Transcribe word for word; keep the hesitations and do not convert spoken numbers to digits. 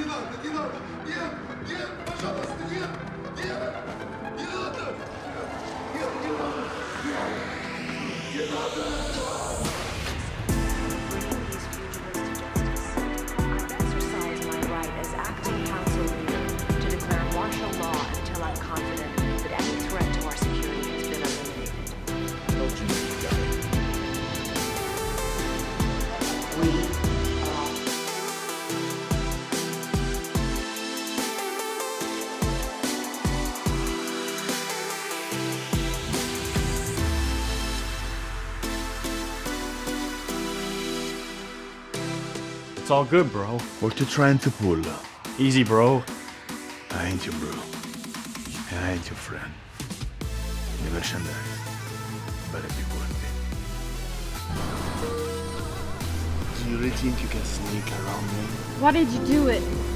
Не надо, не надо! Нет, нет, пожалуйста, нет! Нет! Не надо! Нет, не надо! Нет! Не надо! Exercise my right as acting council leader to declare martial law until I'm confident that any threat to our security has been eliminated. Don't you need that? We are all. It's all good, bro. What you trying to pull? Easy, bro. I ain't your bro. I ain't your friend. Your merchandise. Better be worth it. Do you really think you can sneak around me? Why did you do it?